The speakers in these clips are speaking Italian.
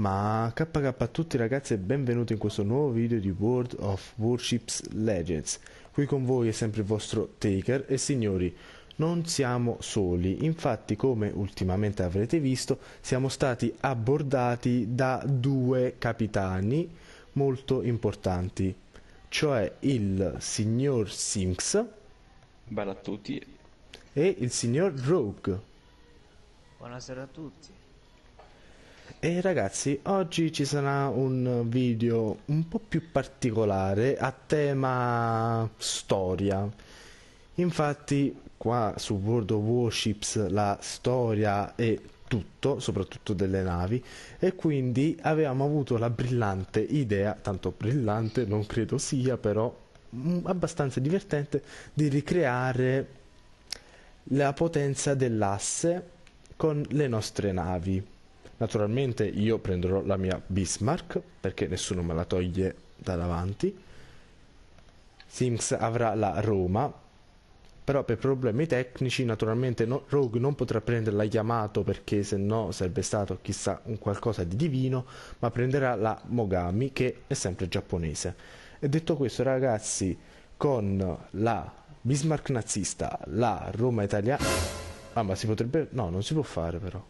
Ma KK a tutti ragazzi e benvenuti in questo nuovo video di World of Warships Legends. Qui con voi è sempre il vostro Taker e signori, non siamo soli, infatti come ultimamente avrete visto siamo stati abbordati da due capitani molto importanti, cioè il signor Simx Bella a tutti. e il signor Rogue. Buonasera a tutti. E ragazzi, oggi ci sarà un video un po' più particolare a tema storia. Infatti, qua su World of Warships la storia è tutto, soprattutto delle navi, e quindi avevamo avuto la brillante idea, tanto brillante non credo sia, però abbastanza divertente, di ricreare la potenza dell'asse con le nostre navi. Naturalmente io prenderò la mia Bismarck perché nessuno me la toglie da davanti. Sims avrà la Roma, però per problemi tecnici naturalmente Rogue non potrà prendere la Yamato perché se no sarebbe stato chissà un qualcosa di divino, ma prenderà la Mogami che è sempre giapponese. E detto questo ragazzi, con la Bismarck nazista, la Roma italiana... Ah, ma si potrebbe... No, non si può fare però.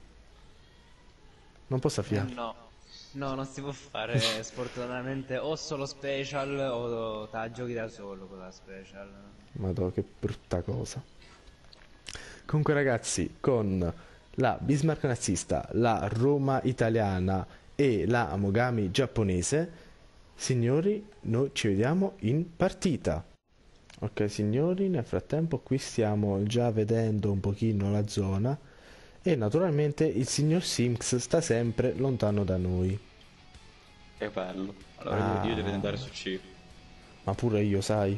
Non posso affiare. No, non si può fare sfortunatamente o solo special o te la giochi da solo con la special. Madò, che brutta cosa. Comunque ragazzi, con la Bismarck nazista, la Roma italiana e la Mogami giapponese, signori, noi ci vediamo in partita. Ok signori, nel frattempo qui stiamo già vedendo un pochino la zona e naturalmente il signor Simx sta sempre lontano da noi. Che bello. Allora io devo andare su C. Ma pure io, sai.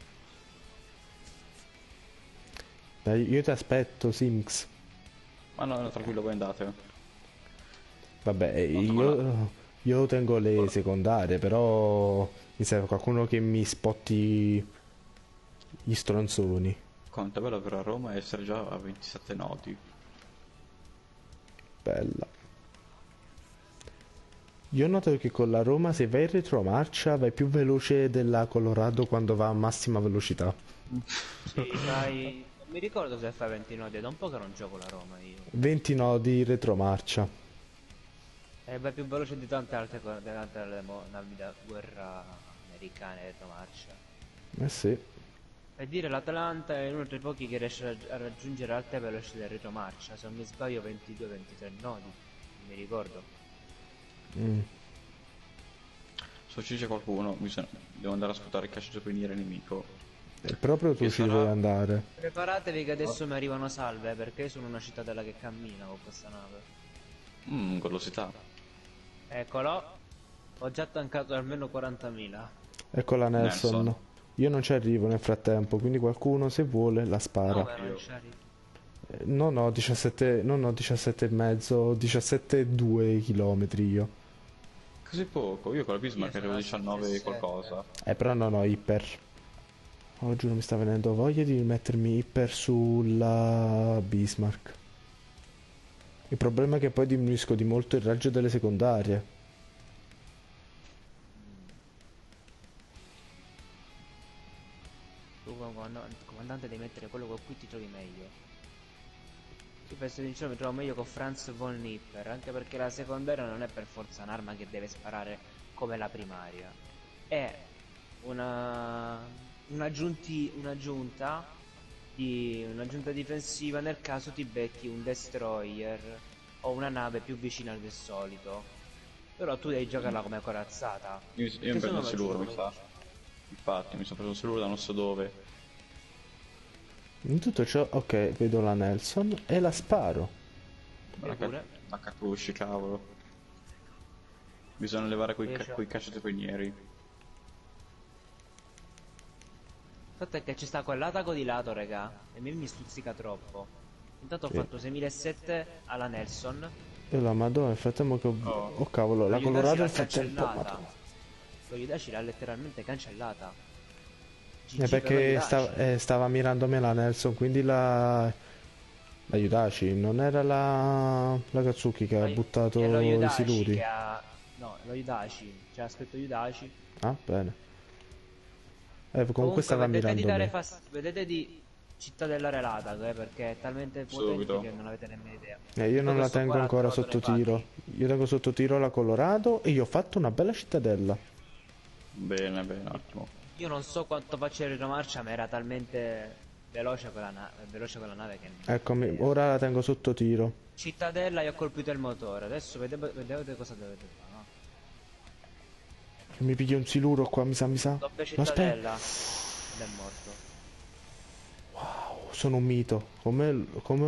Dai, io ti aspetto, Simx. Ma no, tranquillo, voi andate. Vabbè, io tengo le secondarie, però mi serve qualcuno che mi spotti gli stronzoni. Conta bello per a Roma essere già a 27 nodi. Bella. Io ho notato che con la Roma se vai in retromarcia vai più veloce della Colorado quando va a massima velocità. Sì, vai. Non mi ricordo se fai 20 nodi, è da un po' che non gioco la Roma io. 20 nodi in retromarcia. E vai più veloce di tante altre navi da guerra americane retromarcia. Eh sì. Per dire l'Atalanta è uno dei pochi che riesce a raggiungere alte velocità del retromarcia, se non mi sbaglio 22-23 nodi, non mi ricordo. Se ci c'è qualcuno, devo andare a scuotare il calcio giapponese nemico. E proprio tu ci devi andare. Preparatevi che adesso mi arrivano salve, perché io sono una cittadella che cammina con questa nave. Golosità. Eccolo, ho già tancato almeno 40.000. Eccola Nelson. Io non ci arrivo nel frattempo, quindi qualcuno se vuole la spara. Non ho 17, non ho 17 e mezzo, 17,2 chilometri io. Così poco? Io con la Bismarck avevo 19 e qualcosa. Però non ho iper. Oh giuro mi sta venendo voglia di mettermi iper sulla Bismarck. Il problema è che poi diminuisco di molto il raggio delle secondarie. Tu comandante devi mettere quello con cui ti trovi meglio. Io penso di mi trovo meglio con Franz von Nipper, anche perché la secondaria non è per forza un'arma che deve sparare come la primaria. È un'aggiunta difensiva nel caso ti becchi un destroyer o una nave più vicina del solito. Però tu devi giocarla come corazzata. Io mi prendo il siluro, mi sa. Infatti, mi sono preso il siluro da non so dove. In tutto ciò, ok, vedo la Nelson e la sparo. La catusci, cavolo. Bisogna levare quei cacciatopinieri. Il fatto è che ci sta quell'ataco di lato, raga, e mi stuzzica troppo. Intanto ho fatto 6.700 alla Nelson. E la madonna, nel frattempo che oh cavolo, la Colorado nel frattempo. Toglidaci l'ha letteralmente cancellata. Perché stava mirando me la Nelson, quindi la Yutashi, non era la Katsuki che ha buttato i siluri. No, lo Yudachi. C'era scritto Yudachi. Ah, bene. Comunque stava vedete di mirando dare me. vedete di Cittadella Relata, perché è talmente potente Subito. che non avete nemmeno idea. Io non Poi la questo tengo qua l'ha ancora trovato sotto nei tiro. pacchi. Io tengo sotto tiro la Colorado e gli ho fatto una bella cittadella. Bene, bene, ottimo. Io non so quanto faccia il retromarcia, ma era talmente veloce quella nave che... Eccomi, ora la tengo sotto tiro. Cittadella, io ho colpito il motore. Adesso vedete cosa dovete fare, no? Mi piglio un siluro qua, mi sa. Doppia No, aspetta. cittadella. Ed è morto. Sono un mito. Come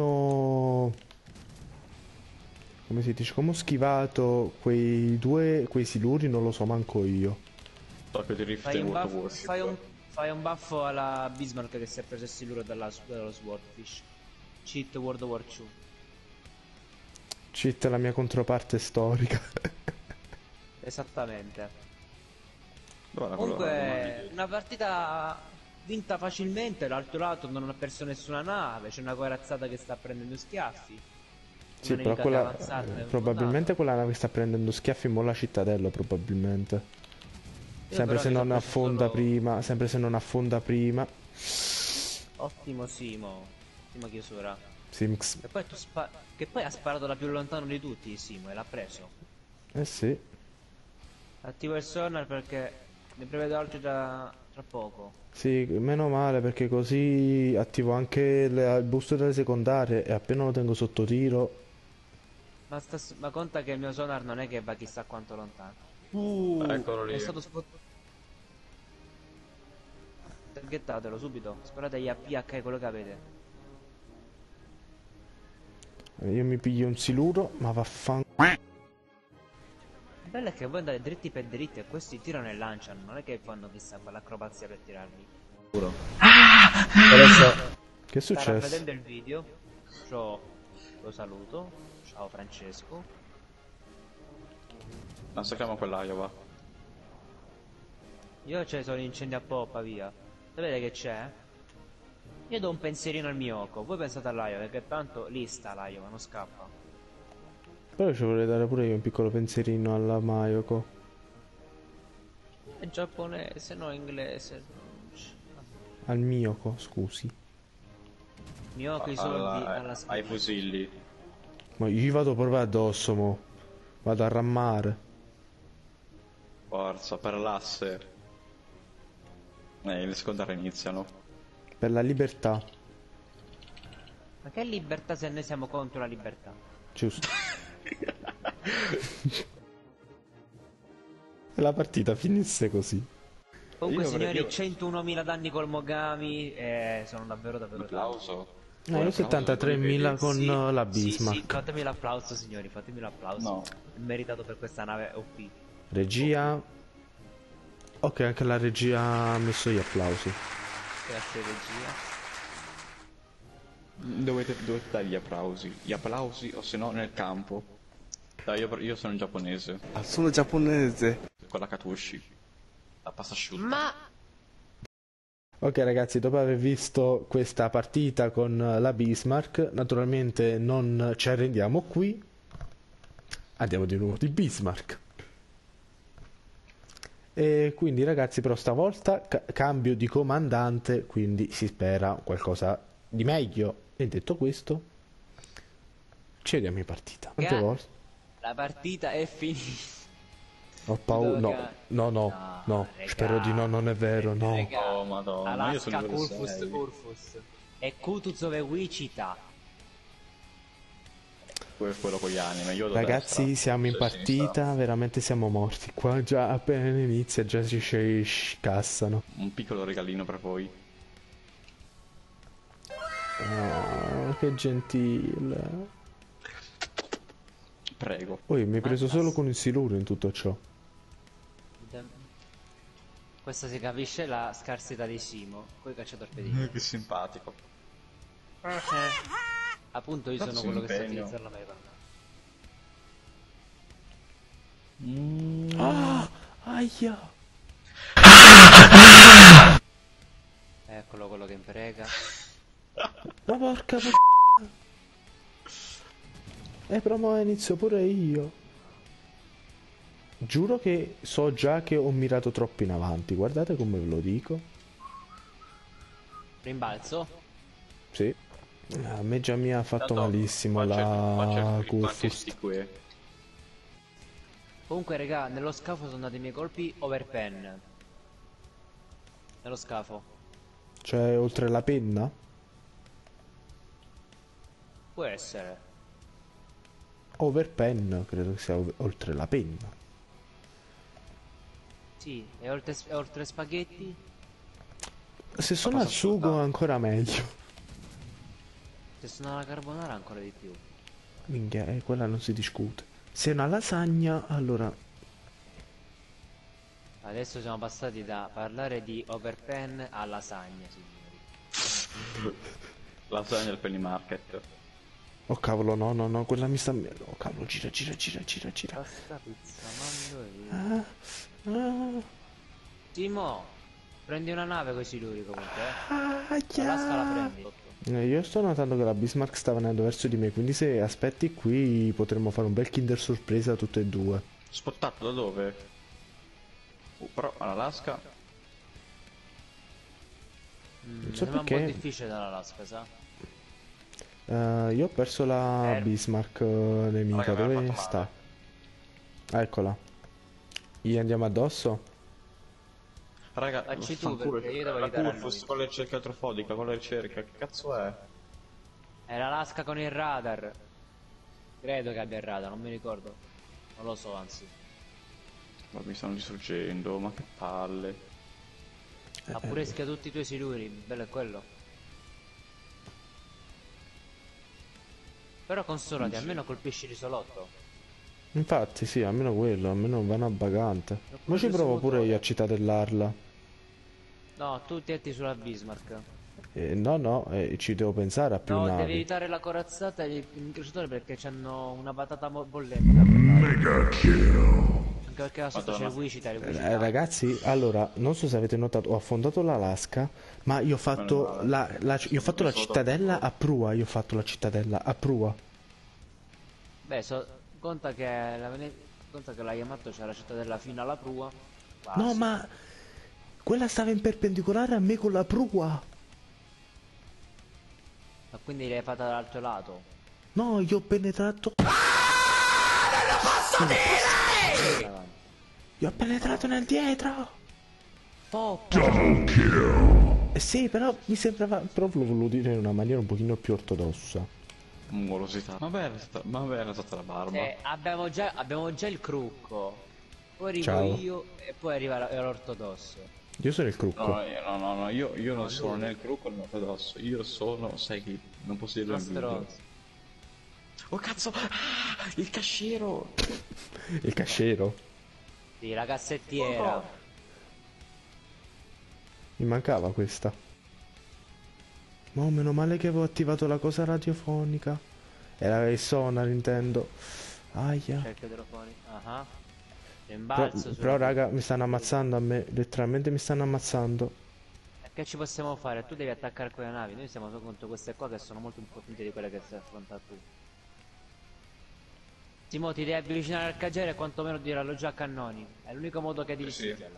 si dice? Come ho schivato quei siluri non lo so manco io. Doppio di Rift e World of Warship. Fai un baffo alla Bismarck che si è preso il siluro dallo Swordfish. Cheat World of War 2. Cheat è la mia controparte storica. Esattamente. Guarda, Comunque, una partita vinta facilmente. L'altro lato non ha perso nessuna nave. C'è una corazzata che sta prendendo schiaffi. Sì, Una però nemica che è quella avanzata e probabilmente quella nave sta prendendo schiaffi mo la cittadella probabilmente. Sempre però se mi non sono preso affonda solo- prima, sempre se non affonda prima. Ottimo Simo. Ottima chiusura. Simx. E poi che poi ha sparato da più lontano di tutti Simo e l'ha preso. Eh sì. Attivo il sonar perché ne prevedo altri tra poco. Sì, meno male perché così attivo anche il boost delle secondarie e appena lo tengo sotto tiro. Ma conta che il mio sonar non è che va chissà quanto lontano. Eccolo lì. È stato targettatelo subito. Sparategli a PH quello che avete. Io mi piglio un siluro, ma vaffan... Il bello è che voi andate dritti per dritti e questi tirano e lanciano. Non è che fanno chissà quell'acrobazia per tirarli. Che è Starà successo? vedendo il video. Ciao, lo saluto. Ciao Francesco. Non sappiamo quell'Iowa. Io c'è solo incendi a poppa, via. Sapete che c'è? Io do un pensierino al Miyoko, voi pensate all'Iowa, perché tanto lì sta l'Iowa, non scappa. Però ci vorrei dare pure io un piccolo pensierino alla Mayoko. È giapponese, no inglese. Al Miyoko, scusi. Miyoko i soldi alla Ai schiena. fusilli. Ma io gli vado proprio addosso, mo. Vado a rammare. Forza, per l'asse. Le secondarie iniziano. Per la libertà. Ma che libertà se noi siamo contro la libertà? Giusto. E la partita finisse così. Comunque Io signori, io- 101.000 danni col Mogami sono davvero davvero tanti. Applauso. No, io 73.000 con Sì, la sì, Bismarck. fatemi l'applauso signori, fatemi l'applauso. No. È meritato per questa nave OP. Regia. Ok, anche la regia ha messo gli applausi. Grazie regia. Dovete dare gli applausi. Gli applausi o se no nel campo. Dai, io sono in giapponese. Ah, sono giapponese. Con la Katushi. La pasta asciutta. Ma Ok ragazzi, dopo aver visto questa partita con la Bismarck, naturalmente non ci arrendiamo qui. Andiamo di nuovo di Bismarck. E quindi ragazzi, però stavolta cambio di comandante, quindi si spera qualcosa di meglio. E detto questo, ci vediamo in partita. Quante volte? la partita è finita. Ho paura. No, Raga. no. Raga. Spero di no, non è vero, no. Raga. Oh madonna, io sono Alaska livello Kurfus 6. Kurfus e Kutuzove Wichita. Quello con gli anime. Io do Ragazzi, destra, siamo in se partita, sinistra. veramente siamo morti. Qua già appena inizia, già ci scassano. Un piccolo regalino per voi. Oh, che gentile. Prego. Poi mi hai preso solo con il siluro in tutto ciò. Questa si capisce la scarsità di Simo. Coi cacciatorpedini. Che simpatico. Appunto io sono Cazzo, quello che sa impegno. utilizzare la meva. Ah, aia. Eccolo quello che imprega. Ma porca però mo inizio pure io. Giuro che so già che ho mirato troppo in avanti. Guardate come ve lo dico. Rimbalzo? Sì. A me già mi ha fatto Tanto malissimo qua c'è la il clippante Kurfürst. sti qui. Comunque, raga, nello scafo sono andati i miei colpi overpen. Nello scafo. Cioè, oltre la penna? Può essere. Overpen, credo che sia oltre la penna. Sì, e oltre spaghetti? Se sono cosa al sugo assurda. ancora meglio. Se sono alla carbonara ancora di più. Minchia, quella non si discute. Se è una lasagna, allora... Adesso siamo passati da parlare di overpen a lasagna, signori. Lasagna al penny market. Oh cavolo, no, no, no, quella mi sta... Oh cavolo, gira, gira, gira, gira, gira. Pasta, pizza, mandorino. Ah, Simo, prendi una nave coi siluri comunque, ah, La lasca la yeah. prendi. Io sto notando che la Bismarck sta venendo verso di me, quindi se aspetti qui potremmo fare un bel Kinder sorpresa tutte e due. Spottato da dove? Però all'Alaska. Mi so sembra un po' perché. difficile dall'Alaska, sa? Io ho perso la Bismarck nemica, Raga, mi ha dove fatto sta? male. Eccola. Gli andiamo addosso? Raga, Facci tu, vaffanculo, perché io devo la aiutare a Kurfürst lui. con la ricerca atrofodica, con la ricerca, che cazzo è? È l'Alaska con il radar. Credo che abbia il radar, non mi ricordo. Non lo so, anzi. Ma mi stanno distruggendo, ma che palle. Ha pure schiato tutti i tuoi siluri, bello è quello. Però consolati, almeno colpisci l'isolotto. Infatti sì, almeno quello, almeno vanno a bagante. Ma pure ci questo provo pure motore. io a cittadellarla. No, tu tienti sulla Bismarck. No, no, ci devo pensare a più No, navi. devi evitare la corazzata e il incrociatore perché c'hanno una patata bollente. Mega kill. Anche perché là sotto c'è il Madonna. Wichita. Ragazzi, allora, non so se avete notato, ho affondato l'Alaska, ma io ho fatto io ho fatto la cittadella a prua, io ho fatto la cittadella a prua. Beh, conta che conta che la Yamato c'è la cittadella fino alla prua. Quasi. No, ma quella stava in perpendicolare a me con la prua. Ma quindi l'hai fatta dall'altro lato. No, io ho penetrato. Davanti. Io ho penetrato nel dietro. Oh, Sì, però mi sembrava. Però lo volevo dire in una maniera un pochino più ortodossa. Mongolosità. Ma bella stata la barba. abbiamo già il crucco. Poi arrivo Ciao. io e poi arriva l'ortodosso. Io sono il crucco. No, io non sono né il crucco né l'ortodosso. Io sono, sai chi, non posso dirlo in video. Stronzo. Oh cazzo! Ah, il casciero! Il casciero. Sì, la cassettiera. Oh. Mi mancava questa. Ma meno male che avevo attivato la cosa radiofonica. Era il sonar, intendo. Aia. Cerca i telefoni. Ah. Però, Rimbalzo. però raga, mi stanno ammazzando a me. Letteralmente mi stanno ammazzando. Che ci possiamo fare? Tu devi attaccare quelle navi. Noi siamo solo contro queste qua che sono molto più potenti di quelle che stai affrontando tu. Simo, ti devi avvicinare al caggiere e quantomeno tirarlo già a cannoni. È l'unico modo che hai di Sì. distruggerlo.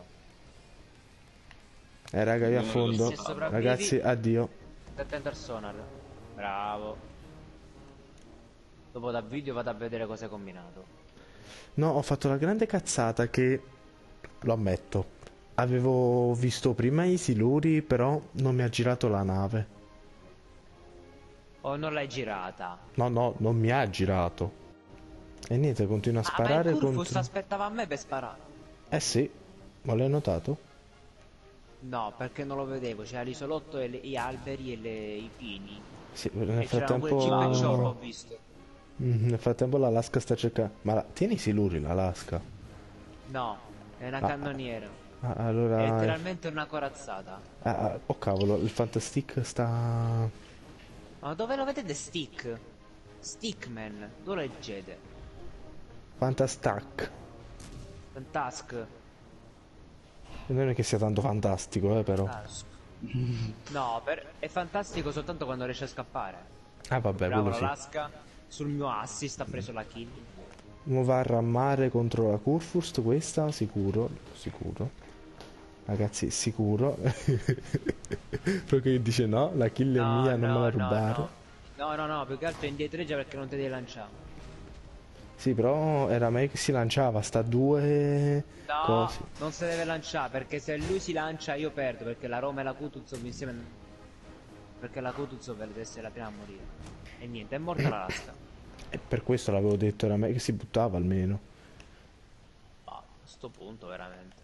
Raga, io affondo. Se sopravvivi- Ragazzi, addio. Stai attento al sonar. Bravo. Dopo da video vado a vedere cosa hai combinato. No, ho fatto la grande cazzata che, lo ammetto, avevo visto prima i siluri, però non mi ha girato la nave. O non l'hai girata? No, no, non mi ha girato. E niente, continua a Ma sparare il Kurfürst contro... aspettava a me per sparare. Eh sì, ma l'hai notato? No, perché non lo vedevo. C'era l'isolotto e gli alberi e i pini. Sì, E nel c'era pure il Jeep Shore, l'ho frattempo... visto. Nel frattempo l'Alaska sta cercando... Ma tieni i siluri l'Alaska. No, è una Ah. cannoniera. Ah, È allora... letteralmente una corazzata. Oh cavolo, il Fantastic sta... Ma dove lo vedete stick? Stickman, dove lo leggete? Fantastack. Task. Non è che sia tanto fantastico, però. Task. No, è fantastico soltanto quando riesce a scappare. Ah vabbè, Bravo quello sì. l'Alaska. Sul mio assist ha preso la kill. Movarra a mare contro la Kurfürst, questa sicuro, sicuro. Ragazzi, sicuro. Proprio che dice no, la kill è No, mia, non me la no, no, rubare. no. No, no, no, più che altro indietreggia perché non ti devi lanciare. Sì, però era meglio che si lanciava, sta a due No, cose. non si deve lanciare perché se lui si lancia io perdo perché la Roma e la Kutuzov insieme. Perché la Kutuzov deve essere la prima a morire. E niente, è morta la lasca. E per questo l'avevo detto, era meglio che si buttava almeno. A sto punto veramente.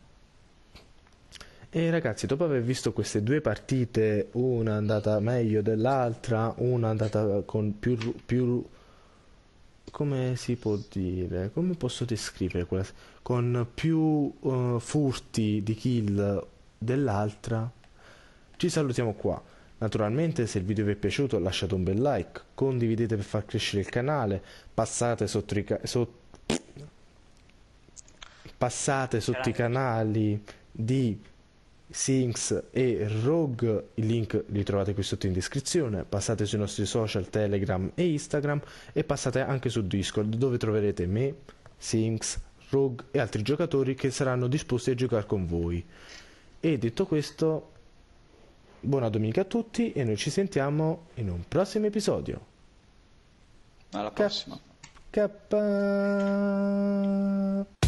E ragazzi, dopo aver visto queste due partite, una andata meglio dell'altra, una andata con più come si può dire? Come posso descrivere quella? Con più furti di kill dell'altra, ci salutiamo qua. Naturalmente, se il video vi è piaciuto, lasciate un bel like, condividete per far crescere il canale, passate sotto i canali di Sinks e Rogue, i link li trovate qui sotto in descrizione, passate sui nostri social Telegram e Instagram e passate anche su Discord dove troverete me, Sinks, Rogue e altri giocatori che saranno disposti a giocare con voi. E detto questo, buona domenica a tutti e noi ci sentiamo in un prossimo episodio. Alla prossima. Kappa.